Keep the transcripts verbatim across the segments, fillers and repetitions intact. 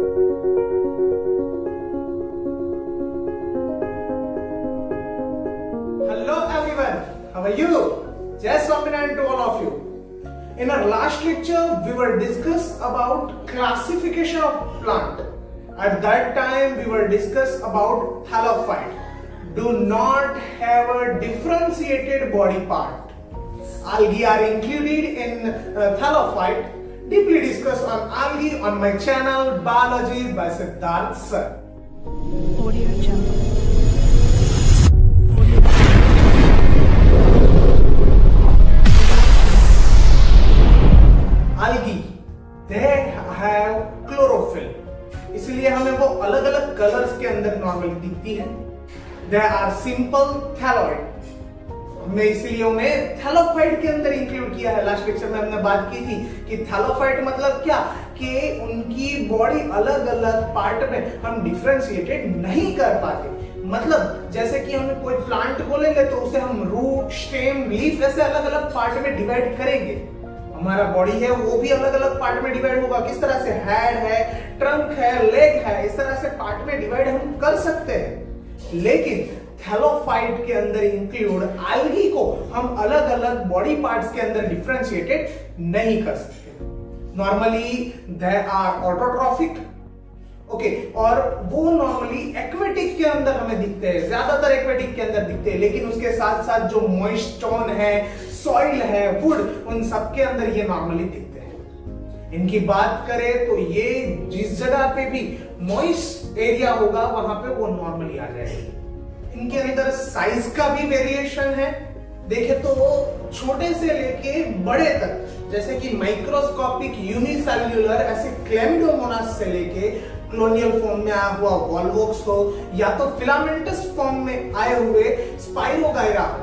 Hello everyone, how are you? Jai Swaminarayan to all of you. In our last lecture, we were discuss about classification of plant. At that time, we were discuss about thallophyte. Do not have a differentiated body part. Algae are included in uh, thallophyte. Deeply discuss on algae on my channel Biology by Siddharth Sir. Audio Jungle. Algae, they have chlorophyll. इसलिए हमें वो अलग अलग colours के अंदर normally दिखती है. They are simple thalloid. हमने इसीलिए उन्हें थैलोफाइट के अंदर इंक्लूड किया है. लास्ट लेक्चर में हमने बात की थी कि थैलोफाइट मतलब क्या, कि उनकी बॉडी अलग अलग पार्ट में हम डिफरेंशिएटेड नहीं कर पाते. मतलब जैसे कि हम कोई प्लांट को लेंगे तो उसे हम रूट, स्टेम, लीफ ऐसे अलग अलग पार्ट में डिवाइड करेंगे. हमारा बॉडी है वो भी अलग अलग पार्ट में डिवाइड होगा. किस तरह से हेड है, ट्रंक है, लेग है, इस तरह से पार्ट में डिवाइड हम कर सकते हैं. लेकिन थैलोफाइट के अंदर इंक्लूड algae को हम अलग अलग बॉडी पार्ट्स के अंदर डिफरेंशिएटेड नहीं कर सकते. Normally they are autotrophic. Okay, और वो नॉर्मली एक्वेटिक के अंदर हमें दिखते हैं, ज्यादातर एक्वेटिक के अंदर दिखते हैं. लेकिन उसके साथ साथ जो मॉइस्ट स्टोन है, सॉइल है, वुड, उन सब के अंदर ये नॉर्मली दिखते हैं. इनकी बात करें तो ये जिस जगह पे भी मॉइस्ट एरिया होगा वहां पे वो नॉर्मली आ जाएगी. इनके अंदर साइज का भी वेरिएशन है. देखे तो छोटे से लेके बड़े तक, जैसे कि माइक्रोस्कोपिक, यूनिसेल्युलर, ऐसे क्लेमिडोमोनास से लेके क्लोनियल फॉर्म में आया हुआ वॉल्वोक्स हो, या तो फिलामेंटस फॉर्म में आए हुए स्पाइरोगायरा हो,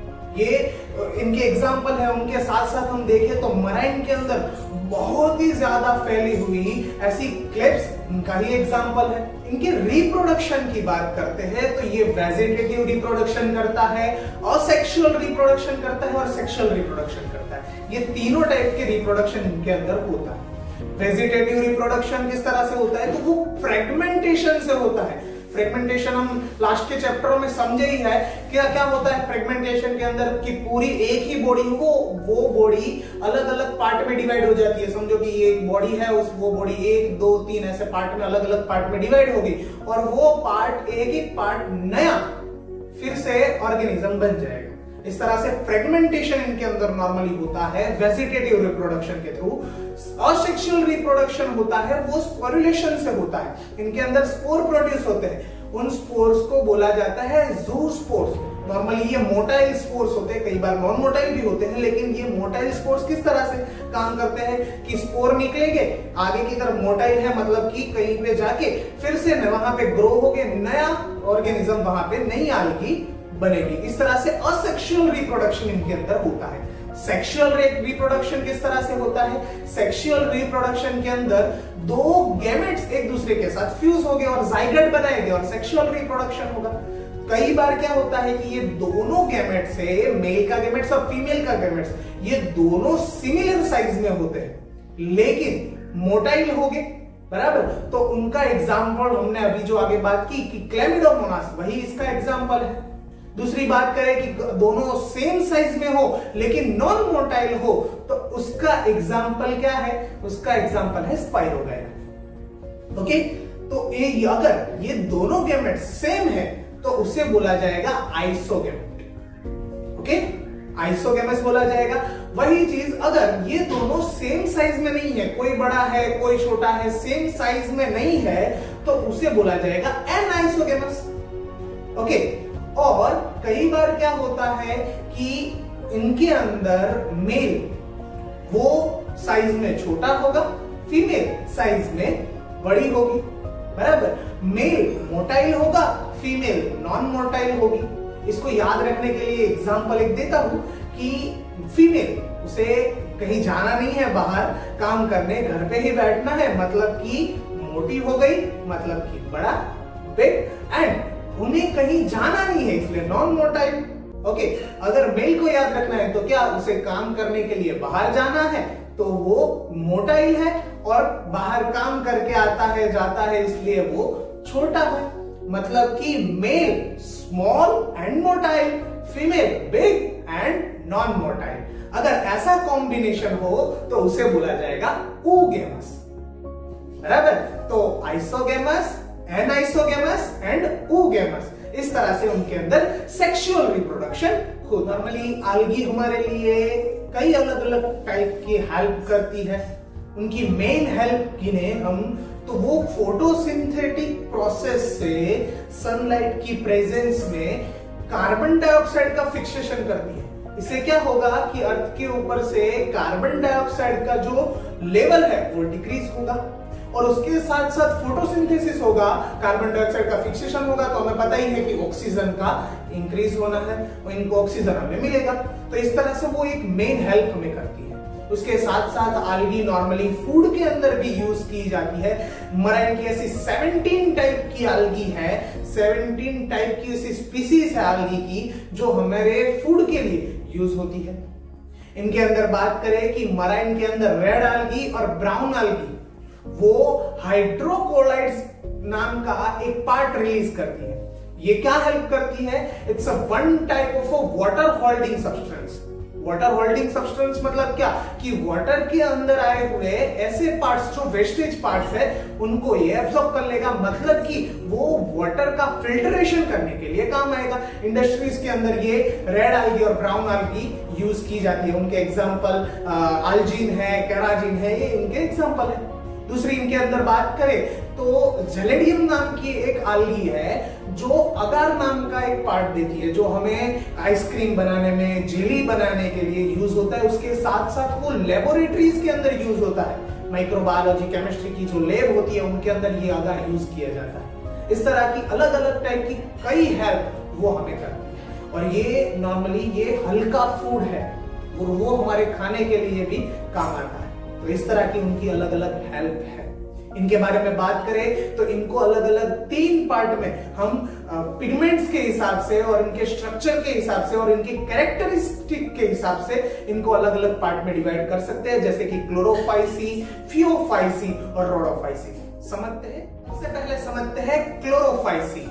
ये इनके एग्जाम्पल है. उनके साथ साथ हम देखें तो मराइन के अंदर बहुत ही ज्यादा फैली हुई ऐसी क्लेप्स, इनका ही एग्जाम्पल है. इनके रिप्रोडक्शन की बात करते हैं तो ये वेजिटेटिव रिप्रोडक्शन करता है, असेक्सुअल रिप्रोडक्शन करता है और सेक्सुअल रिप्रोडक्शन करता है. ये तीनों टाइप के रिप्रोडक्शन इनके अंदर होता है. वेजिटेटिव रिप्रोडक्शन किस तरह से होता है, तो वो फ्रेगमेंटेशन से होता है. फ्रेगमेंटेशन हम लास्ट के चैप्टरों में समझे ही है. क्या क्या होता है फ्रेगमेंटेशन के अंदर, कि पूरी एक ही बॉडी को वो बॉडी अलग अलग पार्ट में डिवाइड हो जाती है. समझो कि ये एक बॉडी है, उस वो बॉडी एक, दो, तीन ऐसे पार्ट में, अलग अलग पार्ट में डिवाइड होगी, और वो पार्ट एक एक पार्ट नया फिर से ऑर्गेनिज्म बन जाएगा. इस तरह से फ्रेगमेंटेशन इनके अंदर नॉर्मली होता है वेजिटेटिव रिप्रोडक्शन के थ्रू. असेक्सुअल रिप्रोडक्शन होता है वो स्पोरुलेशन से होता है. इनके अंदर स्पोर प्रोड्यूस होते हैं. उन स्पोर्स को बोला जाता है ज़ूस्पोर्स. नॉर्मली ये मोटाइल स्पोर्स होते हैं, कई बार नॉन मोटाइल भी होते हैं. लेकिन ये मोटाइल स्पोर्स किस तरह से काम करते हैं कि स्पोर निकलेंगे, आगे की तरफ मोटाइल है, मतलब कि कहीं पे जाके फिर से वहां पे ग्रो होके नया ऑर्गेनिज्म वहां पे नई algae बनेगी. इस तरह से असेक्सुअल रिप्रोडक्शन इनके अंदर होता है. सेक्सुअल रिप्रोडक्शन किस तरह से होता है, सेक्सुअल रिप्रोडक्शन के अंदर दो गैमेट्स एक दूसरे के साथ फ्यूज होंगे और जाइगोट बनाएंगे और सेक्सुअल रिप्रोडक्शन होगा. कई बार क्या होता है कि ये दोनों गैमेट्स से, मेल का गैमेट्स और फीमेल का गैमेट्स, ये दोनों सिमिलर साइज में होते हैं लेकिन मोटाइल होंगे, बराबर. तो उनका एग्जाम्पल हमने अभी जो आगे बात की कि क्लेमिडोमोनास, वही इसका एग्जाम्पल है. दूसरी बात करें कि दोनों सेम साइज में हो लेकिन नॉन मोटाइल हो, तो उसका एग्जाम्पल क्या है, उसका एग्जाम्पल है स्पाइरोगायरा. ओके, तो ये अगर ये दोनों गैमेट्स सेम है तो उसे बोला जाएगा आइसोगैमेट. ओके, आइसोगैमेट्स बोला जाएगा. वही चीज अगर ये दोनों सेम साइज में नहीं है, कोई बड़ा है कोई छोटा है, सेम साइज में नहीं है, तो उसे बोला जाएगा एनाइसोगैमस. ओके, और कई बार क्या होता है कि इनके अंदर मेल वो साइज में छोटा होगा, फीमेल साइज में बड़ी होगी, बराबर. मेल मोटाइल होगा, फीमेल नॉन मोटाइल होगी. इसको याद रखने के लिए एग्जांपल एक देता हूं कि फीमेल, उसे कहीं जाना नहीं है बाहर काम करने, घर पे ही बैठना है, मतलब कि मोटी हो गई, मतलब कि बड़ा, बिग, एंड उन्हें कहीं जाना नहीं है इसलिए नॉन मोटाइल. ओके, अगर मेल को याद रखना है तो क्या उसे काम करने के लिए बाहर जाना है, तो वो मोटाइल है, और बाहर काम करके आता है जाता है इसलिए वो छोटा है। मतलब कि male small and motile, female big and non motile. अगर ऐसा कॉम्बिनेशन हो तो उसे बोला जाएगा oogamous, बराबर। तो आइसोगेमस, एनाइसोगेमस एंड oogamous, इस तरह से उनके अंदर सेक्सुअल रिप्रोडक्शन हो। नॉर्मली algae हमारे लिए कई अलग अलग टाइप की हेल्प करती है। उनकी मेन हेल्प गिने हम तो वो फोटोसिंथेटिक प्रोसेस से सनलाइट की प्रेजेंस में कार्बन डाइऑक्साइड का फिक्सेशन करती है। इससे क्या होगा कि अर्थ के ऊपर से कार्बन डाइऑक्साइड का जो लेवल है वो डिक्रीज होगा, और उसके साथ साथ फोटोसिंथेसिस होगा, कार्बन डाइऑक्साइड का फिक्सेशन होगा, तो हमें पता ही है कि ऑक्सीजन का इंक्रीज होना है और इनको ऑक्सीजन हमें मिलेगा। तो इस तरह से वो एक मेन हेल्प हमें करती है। उसके साथ साथ algae नॉर्मली फूड के अंदर भी यूज की जाती है। मराइन की ऐसी सत्रह टाइप की algae है, सत्रह टाइप की ऐसी स्पीसीज है algae की जो हमारे फूड के लिए यूज होती है। इनके अंदर बात करें कि मराइन के अंदर रेड algae और ब्राउन algae वो हाइड्रोकोलाइड्स नाम का एक पार्ट रिलीज करती है। ये क्या हेल्प करती है? It's a one type of a water holding substance. Water holding substance मतलब क्या कि वाटर के अंदर आए हुए ऐसे पार्ट्स जो वेस्टेज पार्ट्स है उनको ये एब्सॉर्ब कर लेगा। मतलब कि वो वाटर का फिल्ट्रेशन करने के लिए काम आएगा। इंडस्ट्रीज के अंदर ये रेड algae और ब्राउन algae यूज की जाती है। उनके एग्जांपल अल्जीन है, केराजिन है, ये इनके एग्जांपल है। दूसरी इनके अंदर बात करें तो जेलेडियम नाम की एक algae है जो अगार नाम का एक पार्ट देती है, जो हमें आइसक्रीम बनाने में, जेली बनाने के लिए यूज होता है। उसके साथ साथ वो लेबोरेटरीज के अंदर यूज होता है। माइक्रोबायोलॉजी, केमिस्ट्री की जो लैब होती है उनके अंदर ये अगार यूज किया जाता है। इस तरह की अलग अलग टाइप की कई हेल्प वो हमें करती है। और ये नॉर्मली ये हल्का फूड है और वो हमारे खाने के लिए भी काम आता है। तो इस तरह की उनकी अलग अलग हेल्प है। इनके बारे में बात करें तो इनको अलग अलग तीन पार्ट में हम पिगमेंट्स के हिसाब से और इनके स्ट्रक्चर के हिसाब से और इनके कैरेक्टरिस्टिक के हिसाब से इनको अलग अलग पार्ट में डिवाइड कर सकते हैं, जैसे कि क्लोरोफाइसी, फियोफाइसी और रोडोफाइसी। समझते हैं? सबसे पहले समझते हैं क्लोरोफाइसी,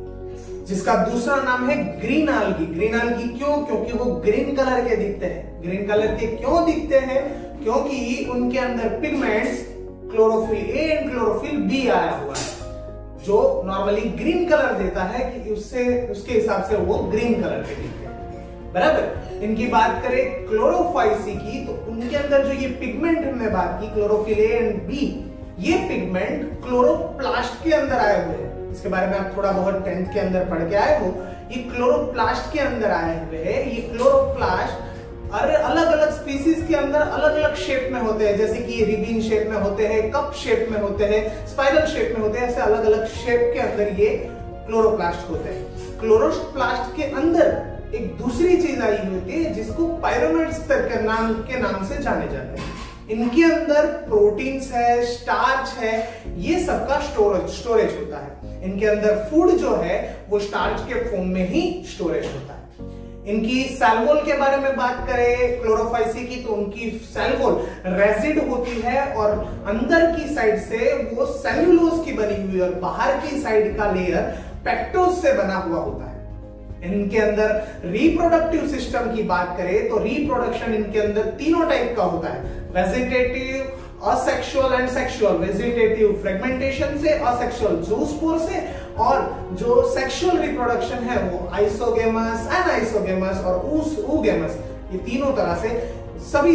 जिसका दूसरा नाम है ग्रीन algae। ग्रीन algae क्यों? क्योंकि वो ग्रीन कलर के दिखते हैं। ग्रीन कलर के क्यों दिखते हैं? क्योंकि उनके अंदर pigments chlorophyll A and chlorophyll B आया हुआ है, जो नॉर्मली ग्रीन कलर देता है कि उससे उसके हिसाब से वो ग्रीन कलर के दिखते हैं, बराबर। इनकी बात करें क्लोरोफाइसी की तो उनके अंदर जो ये पिगमेंट हमने बात की क्लोरोफिल ए एंड बी, ये पिगमेंट क्लोरोप्लास्ट के अंदर आए हुए हैं। इसके बारे में आप थोड़ा बहुत टेंथ के अंदर पढ़ के आए हो। ये क्लोरोप्लास्ट के अंदर आए हुए हैं। ये क्लोरोप्लास्ट अरे अलग अलग स्पीसीज के अंदर अलग अलग शेप में होते हैं, जैसे कि रिबिन शेप में होते हैं, कप शेप में होते हैं, स्पाइरल शेप में होते हैं। ऐसे अलग अलग शेप के अंदर ये क्लोरोप्लास्ट होते हैं। क्लोरोप्लास्ट के अंदर एक दूसरी चीज आई होती है जिसको पायरोनोइड्स के नाम के नाम से जाने जाते हैं। इनके अंदर प्रोटीन्स है, स्टार्च है, ये सबका स्टोरेज स्टोरेज होता है। इनके अंदर फूड जो है वो स्टार्च के फॉर्म में ही स्टोरेज होता है। इनकी सेल वॉल के बारे में बात करें क्लोरोफाइसी की तो उनकी सेल वॉल रेसिड होती है और अंदर की साइड से वो सेल्यूलोज की बनी हुई और बाहर की साइड का लेयर पेक्टोज से बना हुआ होता है। इनके अंदर रिप्रोडक्टिव सिस्टम की बात करें तो रिप्रोडक्शन इनके अंदर तीनों टाइप का होता है, vegetative, asexual and sexual. Vegetative fragmentation से, असेक्सुअल जूस्पोर से, और जो सेक्सुअल रिप्रोडक्शन है वो आइसोगेमस, एनाइसोगेमस और oogamous। ये तीनों तरह से सभी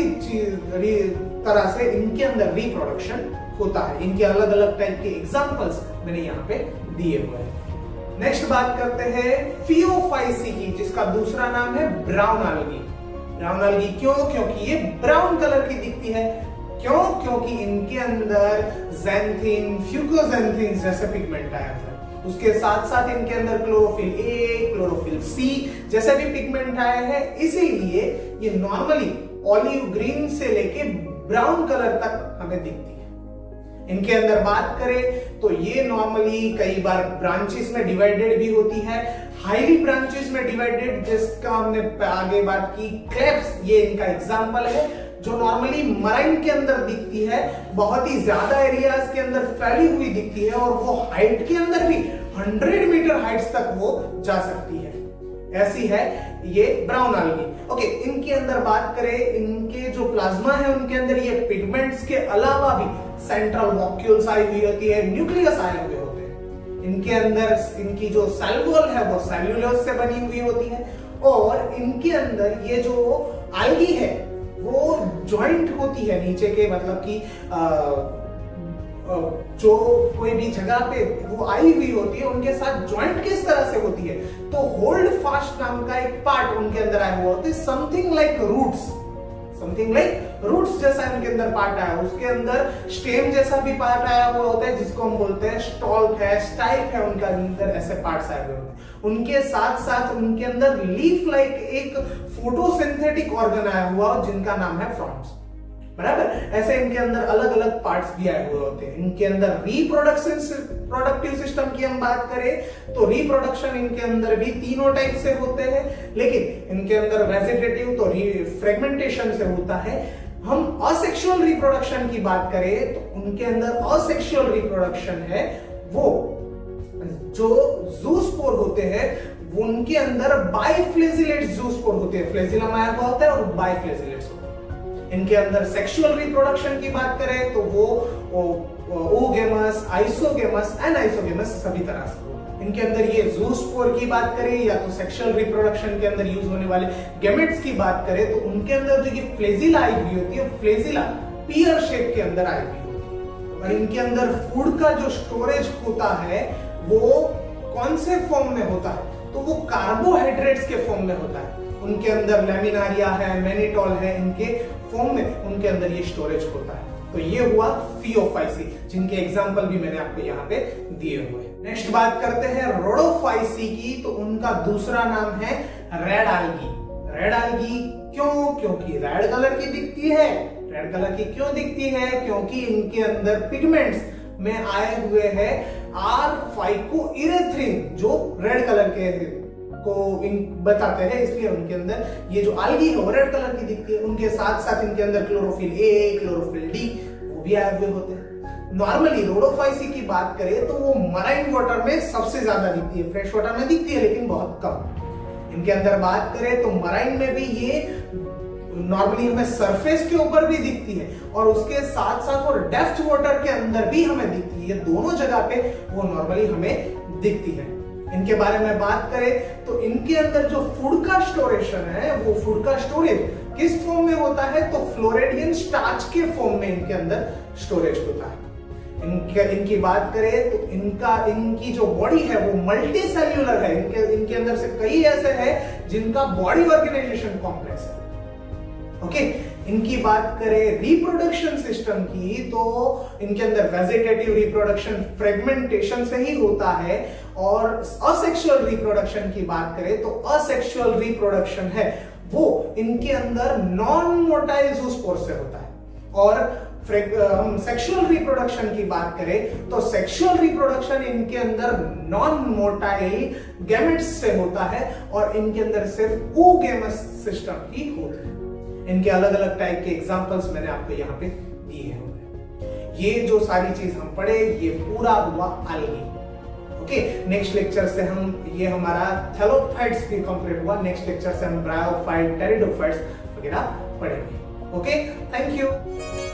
तरह से इनके अंदर रिप्रोडक्शन होता है। इनके अलग अलग टाइप के एग्जांपल्स मैंने यहाँ पे दिए हुए हैं। नेक्स्ट बात करते हैं फियोफाइसी की, जिसका दूसरा नाम है ब्राउन algae। ब्राउन algae क्यों? क्योंकि ये ब्राउन कलर की दिखती है। क्यों? क्योंकि इनके अंदर ज़ैंथिन, फ्यूकोज़ैंथिन जैसे पिगमेंट आया है। उसके साथ साथ इनके अंदर क्लोरोफिल ए, क्लोरोफिल सी जैसे भी पिगमेंट आए हैं, इसीलिए ये नॉर्मली ऑलिव ग्रीन से लेके ब्राउन कलर तक हमें दिखती है। इनके अंदर बात करें तो ये नॉर्मली कई बार ब्रांचेस में डिवाइडेड भी होती है, हाईली ब्रांचेस में डिवाइडेड, जिसका हमने आगे बात की क्लेप्स, ये इनका एग्जांपल है। जो नॉर्मली मराइन के अंदर दिखती है, बहुत ही ज्यादा एरियाज के अंदर फैली हुई दिखती है और वो हाइट के अंदर भी हंड्रेड मीटर हाइट्स तक वो जा सकती है। ऐसी है ये ब्राउन algae। ओके, इनके अंदर बात करें, इनके जो प्लाज्मा है उनके अंदर ये पिगमेंट्स के अलावा भी सेंट्रल वॉक्यूल्स आई हुई होती है, न्यूक्लियस आए हुए होते हैं। इनके अंदर इनकी जो सेल वॉल है वो सेल्यूलोज से बनी हुई होती है और इनके अंदर ये जो algae है वो ज्वाइंट होती है नीचे के, मतलब कि आ, जो कोई भी जगह पे वो आई हुई होती है उनके साथ ज्वाइंट किस तरह से होती है, तो होल्ड फास्ट नाम का एक पार्ट उनके अंदर आया हुआ होता है, something like roots, something like roots जैसा इनके अंदर पार्ट आया, उसके अंदर स्टेम जैसा भी पार्ट आया हुआ होता है जिसको हम बोलते हैं स्टॉल्क है, स्टाइप है, उनके अंदर ऐसे पार्ट्स आए हुए होते हैं। उनके साथ साथ उनके अंदर लीफ लाइक एक फोटोसिंथेटिक ऑर्गन आया हुआ जिनका नाम है फ्रॉन्ट्स, बराबर। ऐसे इनके अंदर अलग अलग पार्ट्स भी आए हुए होते हैं। इनके अंदर रिप्रोडक्शन प्रोडक्टिव सिस्टम की हम बात करें तो रिप्रोडक्शन इनके अंदर भी तीनों टाइप से होते हैं, लेकिन इनके अंदर वेजिटेटिव तो फ्रेगमेंटेशन से होता है। हम असेक्सुअल रिप्रोडक्शन की बात करें तो उनके अंदर असेक्सुअल रिप्रोडक्शन है, वो जो जूस्पोर होते हैं उनके अंदर बाइफ्लेजिलेट जूस्पोर होते हैं, फ्लेजिलम आया हुआ होता है और बाइफ्लेजिलेट्स होते हैं। इनके अंदर सेक्सुअल रिप्रोडक्शन की बात करें तो वो ओगेमस, आइसोगेमस, एनाइसोगेमस सभी तरह से। इनके अंदर ये जूस्पोर की बात करें या तो सेक्सुअल रिप्रोडक्शन के अंदर यूज होने वाले गेमेट्स की बात करें तो उनके अंदर जो ये फ्लेजिला आई हुई होती है, फ्लेजिला पीयर शेप के अंदर आई हुई होती है। और इनके अंदर फूड का जो स्टोरेज होता है वो कौन से फॉर्म में होता है, तो वो कार्बोहाइड्रेट्स के फॉर्म में होता है। उनके अंदर लैमिनारिया है, मैनिटोल है, इनके फॉर्म में उनके अंदर ये स्टोरेज होता है। तो ये हुआ फियोफाइसी, जिनके एग्जांपल भी मैंने आपको यहाँ पे दिए हुए। नेक्स्ट बात करते हैं रोडोफाइसी की, तो उनका दूसरा नाम है रेड algae। रेड algae क्यों? क्योंकि रेड कलर की दिखती है। रेड कलर की क्यों दिखती है? क्योंकि इनके अंदर पिगमेंट्स में आए हुए हैं आर फाइकोइरेथ्रिन, जो रेड कलर के को बताते हैं, इसलिए उनके अंदर ये जो algae है वो रेड कलर की दिखती है। उनके साथ साथ इनके अंदर क्लोरोफिल ए, क्लोरोफिल डी वो भी आए हुए होते हैं। नॉर्मली रोडोफाइसी की बात करें तो वो मराइन वाटर में सबसे ज्यादा दिखती है, फ्रेश वाटर में दिखती है लेकिन बहुत कम। इनके अंदर बात करें तो मराइन में भी ये नॉर्मली हमें सरफेस के ऊपर भी दिखती है और उसके साथ साथ और डेप्थ वाटर के अंदर भी हमें दिखती है। ये दोनों जगह पे वो नॉर्मली हमें दिखती है। इनके बारे में बात करें तो इनके अंदर जो फूड का स्टोरेशन है वो फूड का स्टोरेज किस फॉर्म में होता है, तो फ्लोरेडियन स्टार्च के फॉर्म में इनके अंदर स्टोरेज होता है। इनके इनकी बात करें तो इनका इनकी जो बॉडी है वो मल्टी सेल्यूलर है। इनके इनके अंदर से कई ऐसे हैं जिनका बॉडी ऑर्गेनाइजेशन कॉम्प्लेक्स है। Okay okay? इनकी बात करें रिप्रोडक्शन सिस्टम की तो इनके अंदर वेजिटेटिव रिप्रोडक्शन फ्रेगमेंटेशन से ही होता है और असेक्सुअल रिप्रोडक्शन की बात करें तो असेक्सुअल रिप्रोडक्शन है वो इनके अंदर नॉन मोटाइल जूस्पोर से होता है। और हम सेक्सुअल रिप्रोडक्शन की बात करें तो सेक्सुअल रिप्रोडक्शन इनके अंदर नॉन मोटाइल गैमेट्स से होता है और इनके अंदर सिर्फ oogamous सिस्टम ही होता है। इनके अलग अलग टाइप के एग्जांपल्स मैंने आपको यहाँ पे दिए हैं। ये जो सारी चीज हम पढ़े ये पूरा हुआ algae। ओके, नेक्स्ट लेक्चर से हम ये हमारा थैलोफाइट्स भी कंप्लीट हुआ। नेक्स्ट लेक्चर से हम ब्रायोफाइट, टेरिडोफाइट्स वगैरह पढ़ेंगे। Okay, thank you.